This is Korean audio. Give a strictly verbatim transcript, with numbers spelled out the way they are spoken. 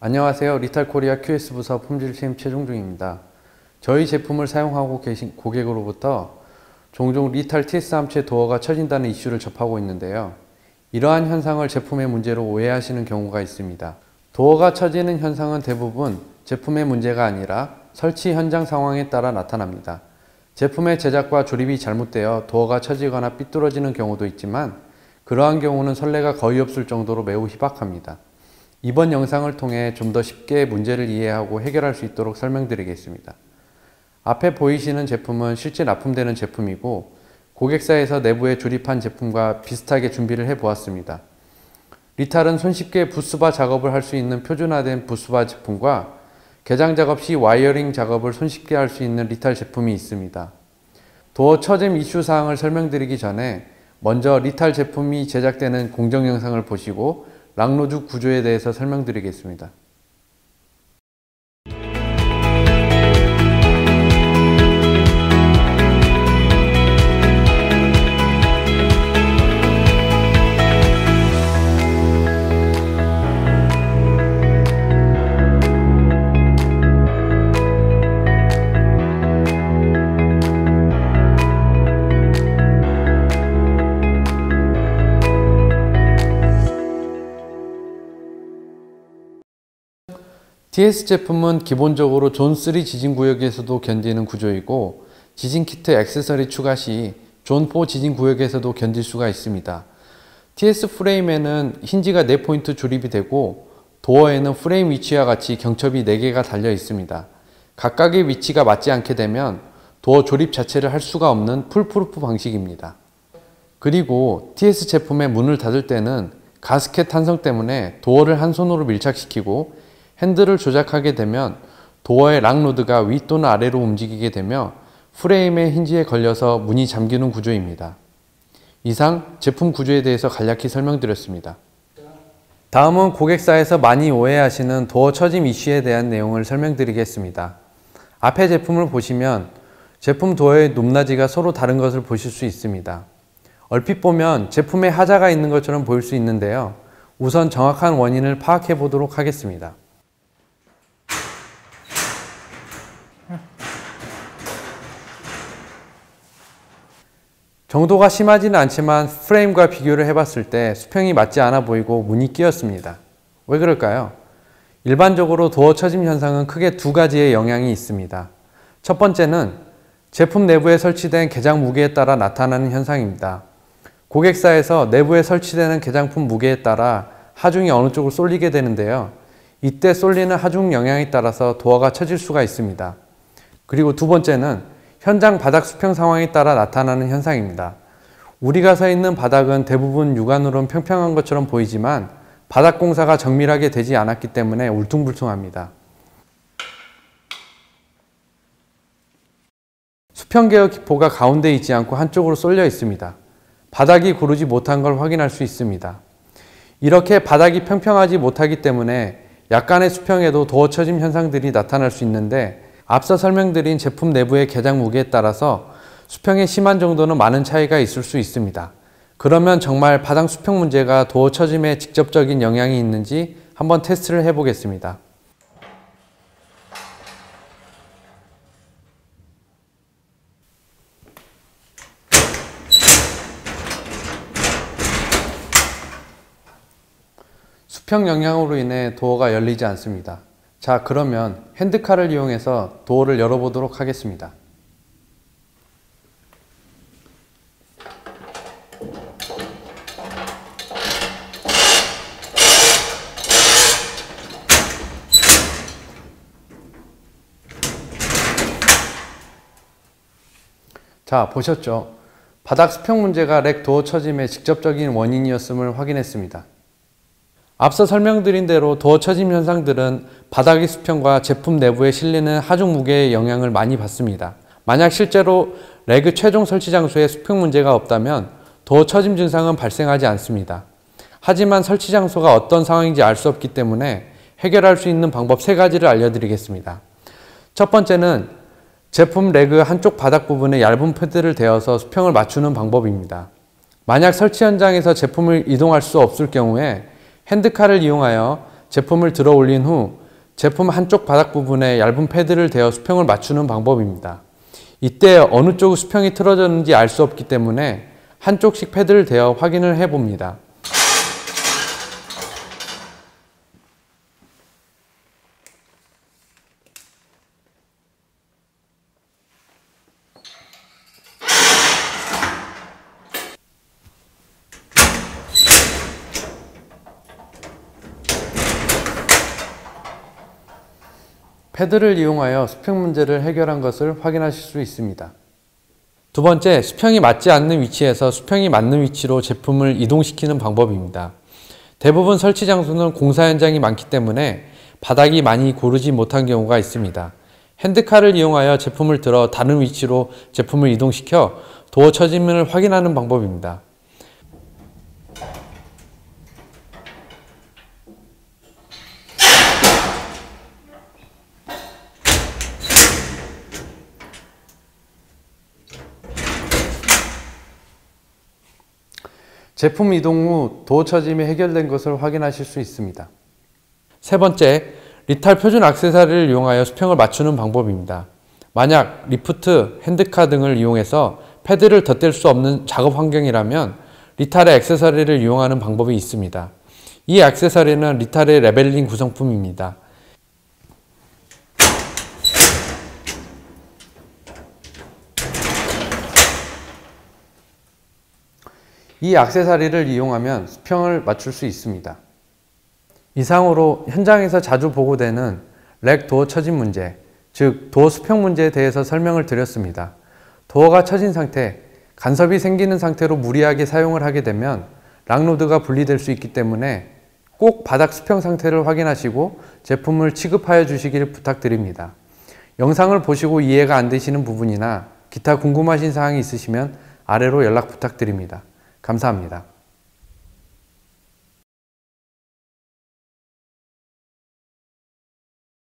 안녕하세요. 리탈코리아 큐에스 부서 품질팀 최종중입니다. 저희 제품을 사용하고 계신 고객으로부터 종종 리탈 티에스 함체 도어가 처진다는 이슈를 접하고 있는데요. 이러한 현상을 제품의 문제로 오해하시는 경우가 있습니다. 도어가 처지는 현상은 대부분 제품의 문제가 아니라 설치 현장 상황에 따라 나타납니다. 제품의 제작과 조립이 잘못되어 도어가 처지거나 삐뚤어지는 경우도 있지만 그러한 경우는 선례가 거의 없을 정도로 매우 희박합니다. 이번 영상을 통해 좀 더 쉽게 문제를 이해하고 해결할 수 있도록 설명드리겠습니다. 앞에 보이시는 제품은 실제 납품되는 제품이고 고객사에서 내부에 조립한 제품과 비슷하게 준비를 해 보았습니다. 리탈은 손쉽게 부스바 작업을 할 수 있는 표준화된 부스바 제품과 개장 작업 시 와이어링 작업을 손쉽게 할 수 있는 리탈 제품이 있습니다. 도어 처짐 이슈 사항을 설명드리기 전에 먼저 리탈 제품이 제작되는 공정 영상을 보시고 락로드 구조에 대해서 설명드리겠습니다. 티에스 제품은 기본적으로 존 쓰리 지진구역에서도 견디는 구조이고 지진키트 액세서리 추가 시 존 사 지진구역에서도 견딜 수가 있습니다. 티에스 프레임에는 힌지가 네 포인트 조립이 되고 도어에는 프레임 위치와 같이 경첩이 네 개가 달려 있습니다. 각각의 위치가 맞지 않게 되면 도어 조립 자체를 할 수가 없는 풀프루프 방식입니다. 그리고 티에스 제품의 문을 닫을 때는 가스켓 탄성 때문에 도어를 한 손으로 밀착시키고 핸들을 조작하게 되면 도어의 락로드가 위 또는 아래로 움직이게 되며 프레임의 힌지에 걸려서 문이 잠기는 구조입니다. 이상 제품 구조에 대해서 간략히 설명드렸습니다. 다음은 고객사에서 많이 오해하시는 도어 처짐 이슈에 대한 내용을 설명드리겠습니다. 앞에 제품을 보시면 제품 도어의 높낮이가 서로 다른 것을 보실 수 있습니다. 얼핏 보면 제품에 하자가 있는 것처럼 보일 수 있는데요. 우선 정확한 원인을 파악해 보도록 하겠습니다. 정도가 심하지는 않지만 프레임과 비교를 해봤을 때 수평이 맞지 않아 보이고 문이 끼었습니다. 왜 그럴까요? 일반적으로 도어 처짐 현상은 크게 두 가지의 영향이 있습니다. 첫 번째는 제품 내부에 설치된 개장 무게에 따라 나타나는 현상입니다. 고객사에서 내부에 설치되는 개장품 무게에 따라 하중이 어느 쪽으로 쏠리게 되는데요. 이때 쏠리는 하중 영향에 따라서 도어가 처질 수가 있습니다. 그리고 두 번째는 현장 바닥 수평 상황에 따라 나타나는 현상입니다. 우리가 서 있는 바닥은 대부분 육안으로는 평평한 것처럼 보이지만 바닥 공사가 정밀하게 되지 않았기 때문에 울퉁불퉁합니다. 수평계어 기포가 가운데 있지 않고 한쪽으로 쏠려 있습니다. 바닥이 고르지 못한 걸 확인할 수 있습니다. 이렇게 바닥이 평평하지 못하기 때문에 약간의 수평에도 도어 처짐 현상들이 나타날 수 있는데 앞서 설명드린 제품 내부의 개장 무게에 따라서 수평의 심한 정도는 많은 차이가 있을 수 있습니다. 그러면 정말 바닥 수평 문제가 도어 처짐에 직접적인 영향이 있는지 한번 테스트를 해보겠습니다. 수평 영향으로 인해 도어가 열리지 않습니다. 자, 그러면 핸드칼을 이용해서 도어를 열어보도록 하겠습니다. 자, 보셨죠? 바닥 수평 문제가 렉 도어 처짐의 직접적인 원인이었음을 확인했습니다. 앞서 설명드린 대로 도어 처짐 현상들은 바닥의 수평과 제품 내부에 실리는 하중 무게의 영향을 많이 받습니다. 만약 실제로 렉의 최종 설치 장소에 수평 문제가 없다면 도어 처짐 증상은 발생하지 않습니다. 하지만 설치 장소가 어떤 상황인지 알 수 없기 때문에 해결할 수 있는 방법 세 가지를 알려드리겠습니다. 첫 번째는 제품 렉의 한쪽 바닥 부분에 얇은 패드를 대어서 수평을 맞추는 방법입니다. 만약 설치 현장에서 제품을 이동할 수 없을 경우에 핸드칼을 이용하여 제품을 들어 올린 후 제품 한쪽 바닥 부분에 얇은 패드를 대어 수평을 맞추는 방법입니다. 이때 어느 쪽 수평이 틀어졌는지 알 수 없기 때문에 한쪽씩 패드를 대어 확인을 해 봅니다. 패드를 이용하여 수평 문제를 해결한 것을 확인하실 수 있습니다. 두 번째, 수평이 맞지 않는 위치에서 수평이 맞는 위치로 제품을 이동시키는 방법입니다. 대부분 설치 장소는 공사 현장이 많기 때문에 바닥이 많이 고르지 못한 경우가 있습니다. 핸드카를 이용하여 제품을 들어 다른 위치로 제품을 이동시켜 도어 처짐을 확인하는 방법입니다. 제품 이동 후 도어 처짐이 해결된 것을 확인하실 수 있습니다. 세 번째, 리탈 표준 액세서리를 이용하여 수평을 맞추는 방법입니다. 만약 리프트, 핸드카 등을 이용해서 패드를 덧댈 수 없는 작업 환경이라면 리탈의 액세서리를 이용하는 방법이 있습니다. 이 액세서리는 리탈의 레벨링 구성품입니다. 이 액세서리를 이용하면 수평을 맞출 수 있습니다. 이상으로 현장에서 자주 보고되는 렉 도어 처짐 문제, 즉 도어 수평 문제에 대해서 설명을 드렸습니다. 도어가 처진 상태, 간섭이 생기는 상태로 무리하게 사용을 하게 되면 락로드가 분리될 수 있기 때문에 꼭 바닥 수평 상태를 확인하시고 제품을 취급하여 주시길 부탁드립니다. 영상을 보시고 이해가 안 되시는 부분이나 기타 궁금하신 사항이 있으시면 아래로 연락 부탁드립니다. 감사합니다.